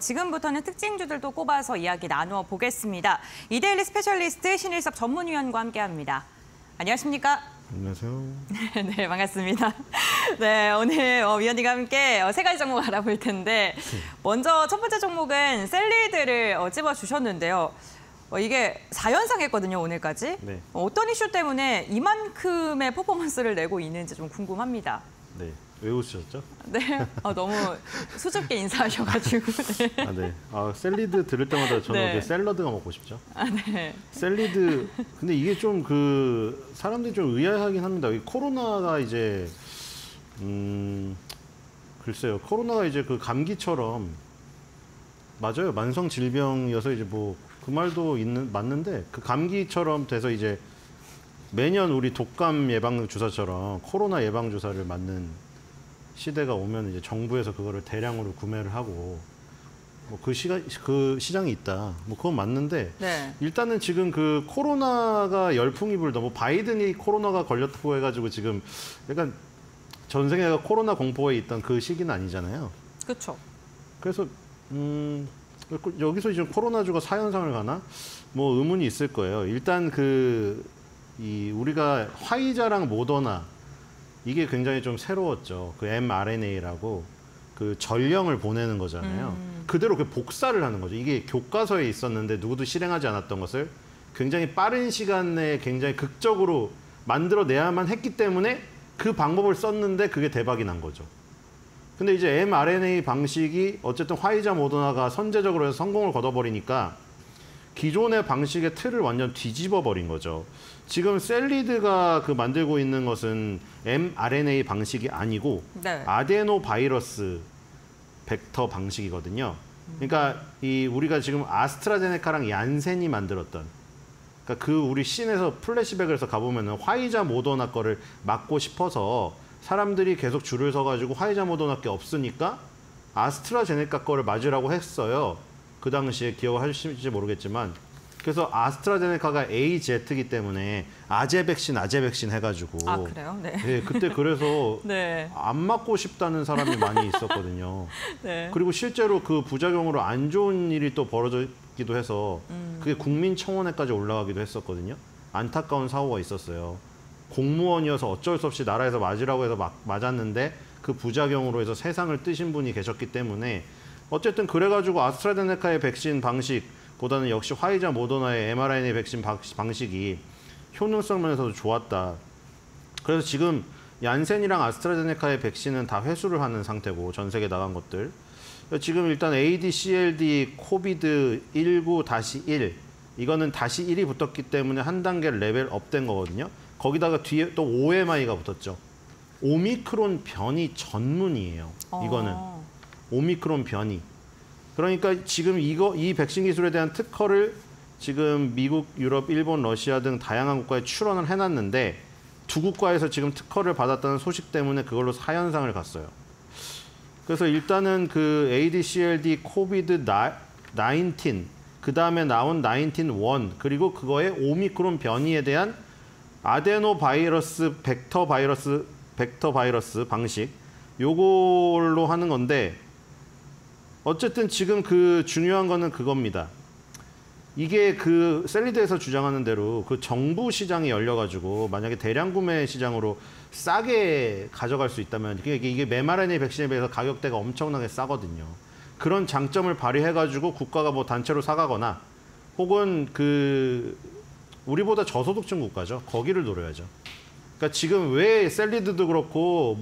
지금부터는 특징주들도 꼽아서 이야기 나누어 보겠습니다. 이데일리 스페셜리스트 신일섭 전문위원과 함께합니다. 안녕하십니까? 안녕하세요. 네, 반갑습니다. 네, 오늘 위원님과 함께 세 가지 종목 알아볼 텐데 먼저 첫 번째 종목은 셀리드를 찝어주셨는데요. 이게 4연상했거든요, 오늘까지. 네. 어떤 이슈 때문에 이만큼의 퍼포먼스를 내고 있는지 좀 궁금합니다. 네, 왜 웃으셨죠? 네, 너무 수줍게 인사하셔가지고. 네. 아, 네. 샐리드 들을 때마다 저는 네. 샐러드가 먹고 싶죠. 네. 샐리드, 근데 이게 좀 사람들이 좀 의아해하긴 합니다. 이 코로나가 이제, 글쎄요. 코로나가 이제 감기처럼, 맞아요. 만성 질병이어서 이제 그 말도 맞는데, 감기처럼 돼서 이제 매년 우리 독감 예방 주사처럼 코로나 예방 주사를 맞는 시대가 오면 이제 정부에서 그거를 대량으로 구매를 하고 그 시장이 있다. 그건 맞는데 네. 일단은 지금 코로나가 열풍이 불다. 바이든이 코로나가 걸렸다고 해가지고 지금 약간 전 세계가 코로나 공포에 있던 그 시기는 아니잖아요. 그렇죠. 그래서 여기서 지금 코로나주가 4연상을 가나? 의문이 있을 거예요. 일단 우리가 화이자랑 모더나 이게 굉장히 좀 새로웠죠. mRNA라고 전령을 보내는 거잖아요. 그대로 복사를 하는 거죠. 이게 교과서에 있었는데 누구도 실행하지 않았던 것을 굉장히 빠른 시간에 굉장히 극적으로 만들어내야만 했기 때문에 그 방법을 썼는데 그게 대박이 난 거죠. 근데 이제 mRNA 방식이 어쨌든 화이자 모더나가 선제적으로 해서 성공을 거둬버리니까 기존의 방식의 틀을 완전 뒤집어 버린 거죠. 지금 셀리드가 만들고 있는 것은 mRNA 방식이 아니고 네. 아데노 바이러스 벡터 방식이거든요. 그러니까 우리가 지금 아스트라제네카랑 얀센이 만들었던, 그러니까 우리 씬에서 플래시백을 해서 가보면은 화이자 모더나 거를 맞고 싶어서 사람들이 계속 줄을 서가지고 화이자 모더나 게 없으니까 아스트라제네카 거를 맞으라고 했어요. 그 당시에 기억하실지 모르겠지만, 그래서 아스트라제네카가 AZ이기 때문에 아제 백신 해가지고. 아, 그래요? 네. 네, 그때 그래서 네. 안 맞고 싶다는 사람이 많이 있었거든요. 네. 그리고 실제로 그 부작용으로 안 좋은 일이 또 벌어지기도 해서 그게 국민청원회까지 올라가기도 했었거든요. 안타까운 사고가 있었어요. 공무원이어서 어쩔 수 없이 나라에서 맞으라고 해서 맞았는데 그 부작용으로 해서 세상을 뜨신 분이 계셨기 때문에 어쨌든 그래가지고 아스트라제네카의 백신 방식보다는 역시 화이자 모더나의 mRNA 백신 방식이 효능성 면에서도 좋았다. 그래서 지금 얀센이랑 아스트라제네카의 백신은 다 회수를 하는 상태고, 전 세계 나간 것들. 지금 일단 ADCLD 코비드 19-1 이거는 -1이 붙었기 때문에 한 단계 레벨 업된 거거든요. 거기다가 뒤에 또 OMI가 붙었죠. 오미크론 변이 전문이에요. 이거는. 오미크론 변이. 그러니까 지금 이 백신 기술에 대한 특허를 지금 미국, 유럽, 일본, 러시아 등 다양한 국가에 출원을 해놨는데 두 국가에서 지금 특허를 받았다는 소식 때문에 그걸로 4연상을 갔어요. 그래서 일단은 ADCLD 코비드 19, 그 다음에 나온 19-1, 그리고 그거의 오미크론 변이에 대한 아데노 바이러스 벡터 바이러스 방식, 요걸로 하는 건데, 어쨌든 지금 중요한 거는 그겁니다. 이게 셀리드에서 주장하는 대로 정부 시장이 열려가지고 만약에 대량 구매 시장으로 싸게 가져갈 수 있다면, 이게 mRNA 백신에 비해서 가격대가 엄청나게 싸거든요. 그런 장점을 발휘해가지고 국가가 단체로 사가거나 혹은 우리보다 저소득층 국가죠. 거기를 노려야죠. 그러니까 지금 왜 셀리드도 그렇고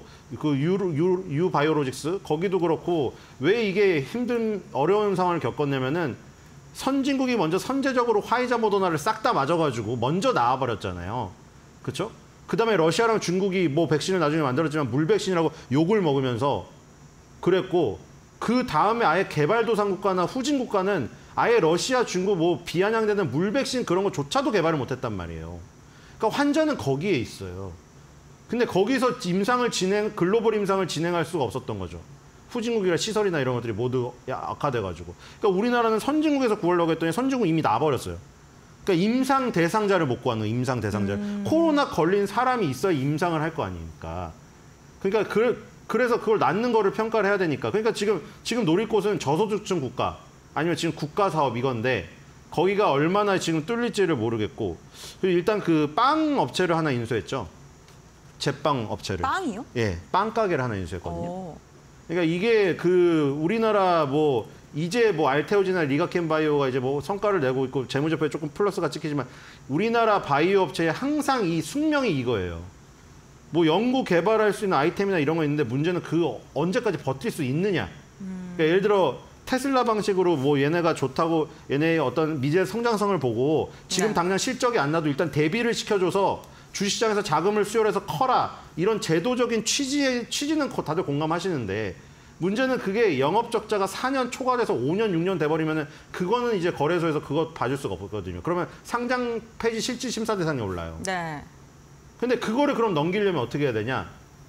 유바이오로직스 거기도 그렇고 왜 이게 어려운 상황을 겪었냐면은 선진국이 먼저 선제적으로 화이자 모더나를 싹 다 맞아가지고 먼저 나와버렸잖아요. 그렇죠? 그다음에 러시아랑 중국이 백신을 나중에 만들었지만 물 백신이라고 욕을 먹으면서 그랬고, 그 다음에 아예 개발도상 국가나 후진 국가는 아예 러시아, 중국 비아냥되는 물 백신 그런 거조차도 개발을 못했단 말이에요. 그러니까 환자는 거기에 있어요. 근데 거기서 글로벌 임상을 진행할 수가 없었던 거죠. 후진국이나 시설이나 이런 것들이 모두 악화돼가지고. 그러니까 우리나라는 선진국에서 구하려고 했더니 선진국 이미 나버렸어요. 그러니까 임상 대상자를 못 구하는 거예요. 임상 대상자를. 코로나 걸린 사람이 있어야 임상을 할 거 아닙니까. 그러니까 그래서 그걸 낳는 거를 평가를 해야 되니까. 그러니까 지금 노릴 곳은 저소득층 국가 아니면 지금 국가 사업 이건데 거기가 얼마나 지금 뚫릴지를 모르겠고. 그리고 일단 그 빵 업체를 하나 인수했죠. 제빵 업체를. 빵이요? 예, 빵 가게를 하나 인수했거든요. 그러니까 이게 그 우리나라 뭐 이제 뭐 알테오지나 리가켄바이오가 이제 뭐 성과를 내고 있고 재무제표에 조금 플러스가 찍히지만 우리나라 바이오 업체의 항상 이 숙명이 이거예요. 뭐 연구 개발할 수 있는 아이템이나 이런 거 있는데 문제는 그 언제까지 버틸 수 있느냐. 그러니까 예를 들어 테슬라 방식으로 뭐 얘네가 좋다고 얘네의 어떤 미래 성장성을 보고 지금 네. 당장 실적이 안 나도 일단 대비를 시켜줘서 주식시장에서 자금을 수혈해서 커라. 이런 제도적인 취지는 다들 공감하시는데 문제는 그게 영업적자가 4년 초과돼서 5년, 6년 돼버리면 그거는 이제 거래소에서 그거 봐줄 수가 없거든요. 그러면 상장 폐지 실질 심사 대상에 올라요. 네. 근데 그거를 그럼 넘기려면 어떻게 해야 되냐?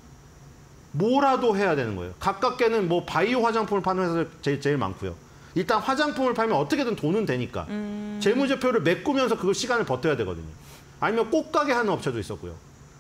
뭐라도 해야 되는 거예요. 가깝게는 뭐 바이오 화장품을 파는 회사가 제일 많고요. 일단 화장품을 팔면 어떻게든 돈은 되니까. 재무제표를 메꾸면서 그걸 시간을 버텨야 되거든요. 아니면 꽃가게 하는 업체도 있었고요.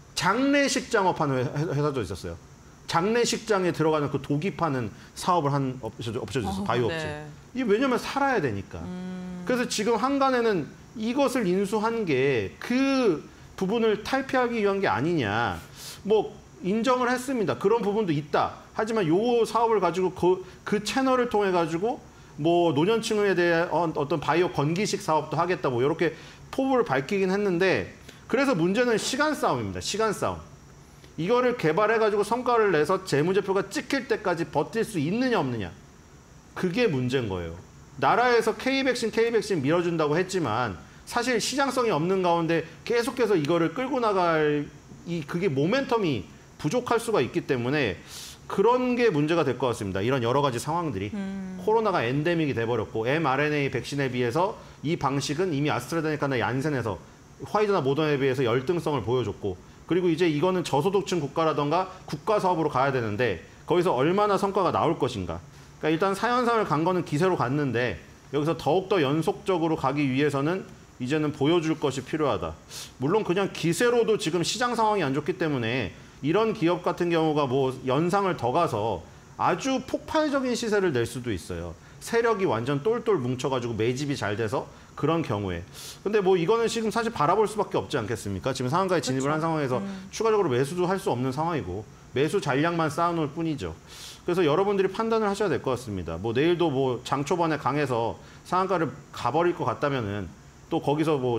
장례식장업 하는 회사도 있었어요. 장례식장에 들어가는 그 도기 파는 사업을 한 업체도 있었어요. 바이오 업체. 네. 이게 왜냐면 살아야 되니까. 그래서 지금 한간에는 이것을 인수한 게 그 부분을 탈피하기 위한 게 아니냐. 뭐 인정을 했습니다. 그런 부분도 있다. 하지만 요 사업을 가지고 그 채널을 통해 가지고 뭐 노년층에 대한 어떤 바이오 건기식 사업도 하겠다. 뭐 이렇게 포부를 밝히긴 했는데 그래서 문제는 시간 싸움입니다. 시간 싸움. 이거를 개발해 가지고 성과를 내서 재무제표가 찍힐 때까지 버틸 수 있느냐 없느냐. 그게 문제인 거예요. 나라에서 K백신 밀어준다고 했지만 사실 시장성이 없는 가운데 계속해서 이거를 끌고 나갈 그게 모멘텀이 부족할 수가 있기 때문에 그런 게 문제가 될 것 같습니다. 이런 여러 가지 상황들이. 코로나가 엔데믹이 돼버렸고 mRNA 백신에 비해서 이 방식은 이미 아스트라제네카나 얀센에서 화이자나 모더나에 비해서 열등성을 보여줬고 그리고 이제 이거는 저소득층 국가라던가 국가 사업으로 가야 되는데 거기서 얼마나 성과가 나올 것인가. 그러니까 일단 4연산을 간 거는 기세로 갔는데 여기서 더욱더 연속적으로 가기 위해서는 이제는 보여줄 것이 필요하다. 물론 그냥 기세로도 지금 시장 상황이 안 좋기 때문에 이런 기업 같은 경우가 뭐 연상을 더 가서 아주 폭발적인 시세를 낼 수도 있어요. 세력이 완전 똘똘 뭉쳐가지고 매집이 잘 돼서 그런 경우에. 근데 뭐 이거는 지금 사실 바라볼 수밖에 없지 않겠습니까? 지금 상한가에 진입을 한 상황에서 추가적으로 매수도 할 수 없는 상황이고 매수 잔량만 쌓아놓을 뿐이죠. 그래서 여러분들이 판단을 하셔야 될 것 같습니다. 뭐 내일도 뭐 장 초반에 강해서 상한가를 가버릴 것 같다면은 또 거기서 뭐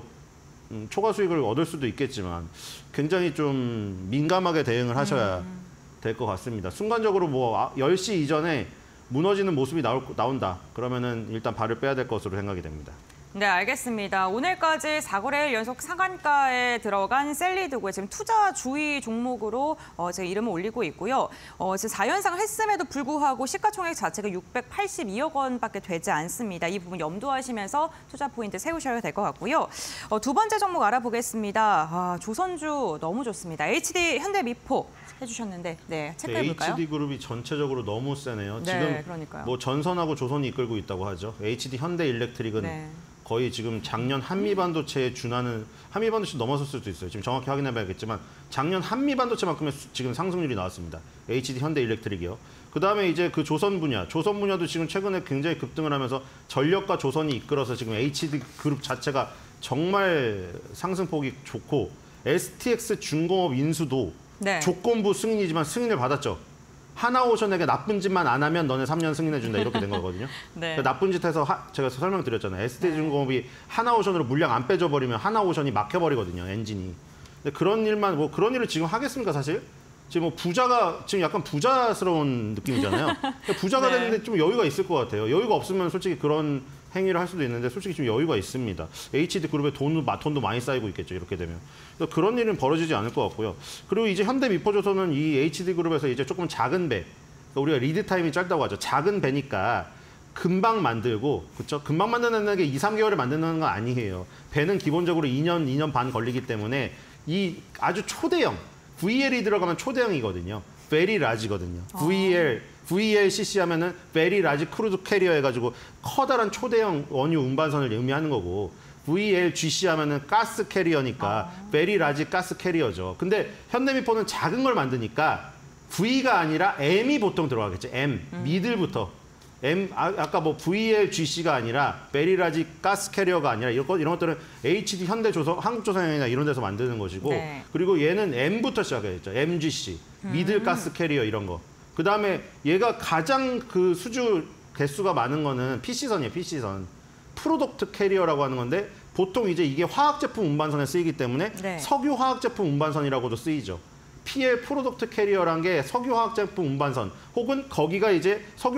초과 수익을 얻을 수도 있겠지만 굉장히 좀 민감하게 대응을 하셔야 될 것 같습니다. 순간적으로 뭐 10시 이전에 무너지는 모습이 나온다. 그러면은 일단 발을 빼야 될 것으로 생각이 됩니다. 네, 알겠습니다. 오늘까지 4거래일 연속 상한가에 들어간 셀리드고요. 지금 투자 주의 종목으로 제 이름을 올리고 있고요. 지금 4연상을 했음에도 불구하고 시가총액 자체가 682억 원밖에 되지 않습니다. 이 부분 염두하시면서 투자 포인트 세우셔야 될 것 같고요. 두 번째 종목 알아보겠습니다. 조선주 너무 좋습니다. HD 현대미포 해주셨는데 네, 체크해볼까요? HD그룹이 전체적으로 너무 세네요. 네, 지금 그러니까요. 뭐 전선하고 조선이 이끌고 있다고 하죠. HD 현대일렉트릭은 네. 거의 지금 작년 한미반도체에 준하는 한미반도체 넘어섰을 수도 있어요. 지금 정확히 확인해봐야겠지만 작년 한미반도체만큼의 지금 상승률이 나왔습니다. HD 현대일렉트릭이요. 그다음에 이제 그 조선 분야도 지금 최근에 굉장히 급등을 하면서 전력과 조선이 이끌어서 지금 HD 그룹 자체가 정말 상승폭이 좋고 STX 중공업 인수도 네. 조건부 승인이지만 승인을 받았죠. 하나오션에게 나쁜 짓만 안 하면 너네 3년 승인해준다 이렇게 된 거거든요. 네. 그러니까 나쁜 짓 해서 제가 설명드렸잖아요. ST중공업이 하나오션으로 물량 안 빼줘버리면 하나오션이 막혀버리거든요. 엔진이. 근데 그런 일을 지금 하겠습니까 사실? 지금 뭐 부자가 지금 약간 부자스러운 느낌이잖아요. 그러니까 부자가 네. 됐는데 좀 여유가 있을 것 같아요. 여유가 없으면 솔직히 그런 행위를 할 수도 있는데 솔직히 좀 여유가 있습니다. HD그룹에 돈도 많이 쌓이고 있겠죠. 이렇게 되면. 그래서 그런 일은 벌어지지 않을 것 같고요. 그리고 이제 현대미포조선은 이 HD그룹에서 이제 조금 작은 배, 그러니까 우리가 리드 타임이 짧다고 하죠. 작은 배니까 금방 만들고, 그렇죠? 금방 만드는 게 2, 3개월에 만드는 건 아니에요. 배는 기본적으로 2년 반 걸리기 때문에 이 아주 초대형, VL이 들어가면 초대형이거든요. very large거든요. VLCC 하면은 very large 크루즈 캐리어 해가지고 커다란 초대형 원유 운반선을 의미하는 거고 VLGC 하면은 가스 캐리어니까 very large 가스 캐리어죠. 근데 현대미포는 작은 걸 만드니까 V가 아니라 M이 보통 들어가겠죠. M, 미들부터. M, 아까 뭐 VLGC가 아니라 베리라지 가스 캐리어가 아니라 이런 것들은 HD, 현대조선, 한국조선이나 이런 데서 만드는 것이고 네. 그리고 얘는 M부터 시작했죠. MGC, 미들 가스 캐리어 이런 거. 그다음에 얘가 가장 그 수주 개수가 많은 거는 PC선이에요. PC선. 프로덕트 캐리어라고 하는 건데 보통 이제 이게 화학제품 운반선에 쓰이기 때문에 네. 석유화학제품 운반선이라고도 쓰이죠. PL 프로덕트 캐리어란 게 석유화학제품 운반선 혹은 거기가 이제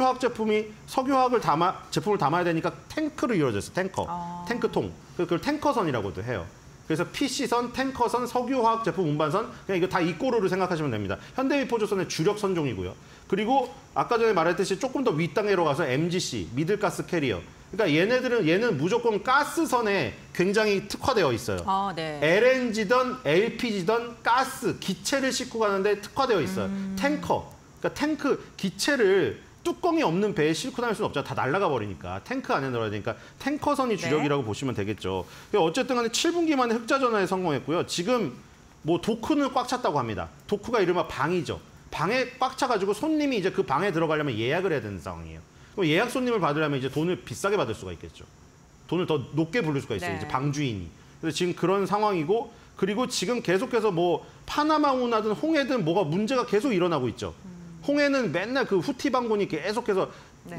석유화학을 제품을 담아야 되니까 탱크로 이루어져 있어요. 탱크통. 그걸 탱커선이라고도 해요. 그래서 PC선, 탱커선, 석유화학 제품 운반선 그냥 이거 다 이꼬르로 생각하시면 됩니다. 현대미포조선의 주력 선종이고요. 그리고 아까 전에 말했듯이 조금 더 윗단계로 가서 MGC, 미들가스 캐리어. 그러니까 얘는 무조건 가스선에 굉장히 특화되어 있어요. 네. LNG든 LPG든 가스, 기체를 싣고 가는데 특화되어 있어요. 탱커. 그러니까 탱크, 기체를 뚜껑이 없는 배에 싣고 다닐 수는 없잖아. 다 날아가 버리니까. 탱크 안에 넣어야 되니까 탱커선이 주력이라고 보시면 되겠죠. 어쨌든 간에 7분기 만에 흑자 전환에 성공했고요. 지금 뭐 도크는 꽉 찼다고 합니다. 도크가 이른바 방이죠. 방에 꽉 차가지고 손님이 이제 그 방에 들어가려면 예약을 해야 되는 상황이에요. 그럼 예약 손님을 받으려면 이제 돈을 비싸게 받을 수가 있겠죠. 돈을 더 높게 부를 수가 있어요. 네. 이제 방주인이. 그래서 지금 그런 상황이고 그리고 지금 계속해서 뭐 파나마 운하든 홍해든 뭐가 문제가 계속 일어나고 있죠. 홍해는 맨날 그 후티 반군이 계속해서 네.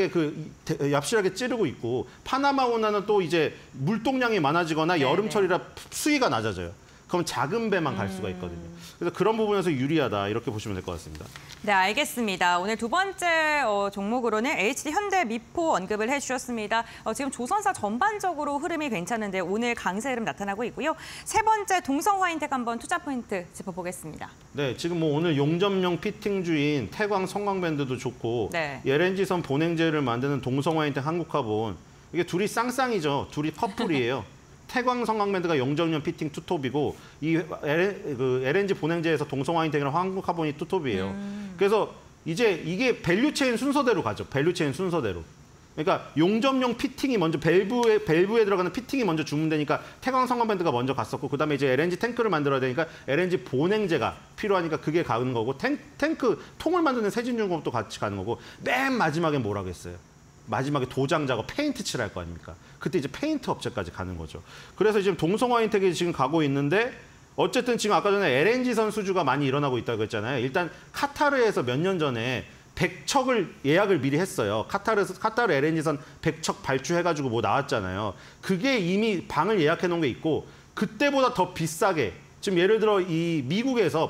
얍실하게 찌르고 있고 파나마 운하는 또 이제 물동량이 많아지거나 네, 여름철이라 수위가 낮아져요. 그럼 작은 배만 갈 수가 있거든요. 그래서 그런 부분에서 유리하다 이렇게 보시면 될 것 같습니다. 네, 알겠습니다. 오늘 두 번째 종목으로는 HD 현대미포 언급을 해주셨습니다. 지금 조선사 전반적으로 흐름이 괜찮은데 오늘 강세 흐름 나타나고 있고요. 세 번째 동성화인텍 한번 투자 포인트 짚어보겠습니다. 네, 지금 뭐 오늘 용접용 피팅주인 태광 성광밴드도 좋고 네. LNG선 본행제를 만드는 동성화인텍 한국화본 이게 둘이 쌍쌍이죠. 둘이 커플이에요. 태광 성광밴드가 용접용 피팅 투톱이고 이 LNG 본행제에서 동성화인텍이랑 한국화본이 투톱이에요. 그래서 이제 이게 밸류체인 순서대로 가죠. 밸류체인 순서대로. 그러니까 용접용 피팅이 먼저 밸브에 들어가는 피팅이 먼저 주문되니까 태광 성광밴드가 먼저 갔었고 그다음에 이제 LNG 탱크를 만들어야 되니까 LNG 본행제가 필요하니까 그게 가는 거고 탱크 통을 만드는 세진중공업도 같이 가는 거고 맨 마지막에 뭘 하겠어요. 마지막에 도장 작업, 페인트 칠할 거 아닙니까? 그때 이제 페인트 업체까지 가는 거죠. 그래서 지금 동성화인텍이 지금 가고 있는데 어쨌든 지금 아까 전에 LNG선 수주가 많이 일어나고 있다고 했잖아요. 일단 카타르에서 몇 년 전에 100척을 예약을 미리 했어요. 카타르 LNG선 100척 발주해가지고 뭐 나왔잖아요. 그게 이미 방을 예약해 놓은 게 있고 그때보다 더 비싸게 지금 예를 들어 이 미국에서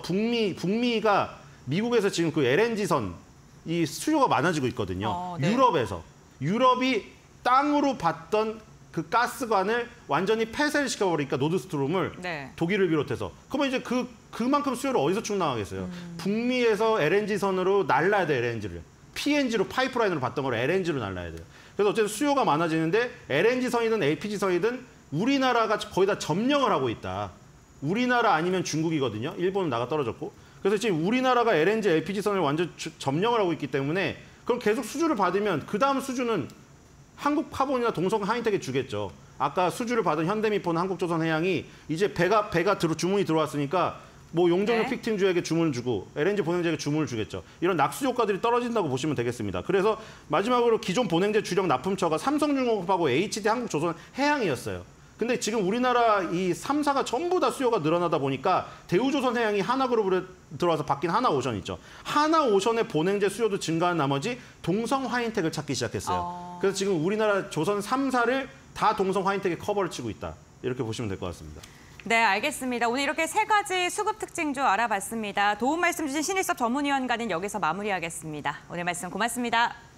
미국에서 지금 그 LNG선 이 수요가 많아지고 있거든요. 네. 유럽이 땅으로 받던 그 가스관을 완전히 폐쇄를 시켜버리니까 노드스트롬을 네. 독일을 비롯해서 그러면 이제 그만큼 수요를 어디서 충당하겠어요? 북미에서 LNG선으로 날라야 돼 LNG를 PNG로 파이프라인으로 받던 걸 LNG로 날라야 돼요. 그래서 어쨌든 수요가 많아지는데 LNG선이든 LPG선이든 우리나라가 거의 다 점령을 하고 있다. 우리나라 아니면 중국이거든요. 일본은 나가 떨어졌고. 그래서 지금 우리나라가 LNG, LPG선을 완전 점령을 하고 있기 때문에 그럼 계속 수주를 받으면 그 다음 수주는 한국화본이나 동성하인텍에 주겠죠. 아까 수주를 받은 현대미포나 한국조선해양이 이제 배가 주문이 들어왔으니까 뭐 용접용 네. 피팅주에게 주문을 주고 LNG 본행제에게 주문을 주겠죠. 이런 낙수 효과들이 떨어진다고 보시면 되겠습니다. 그래서 마지막으로 기존 본행제 주력 납품처가 삼성중공업하고 HD 한국조선해양이었어요. 근데 지금 우리나라 이 3사가 전부 다 수요가 늘어나다 보니까 대우조선해양이 하나그룹으로 들어와서 바뀐 하나오션 있죠. 하나오션의 본행제 수요도 증가한 나머지 동성화인텍을 찾기 시작했어요. 그래서 지금 우리나라 조선 3사를 다 동성화인텍에 커버를 치고 있다. 이렇게 보시면 될 것 같습니다. 네, 알겠습니다. 오늘 이렇게 세 가지 수급 특징주 알아봤습니다. 도움 말씀 주신 신일섭 전문위원과는 여기서 마무리하겠습니다. 오늘 말씀 고맙습니다.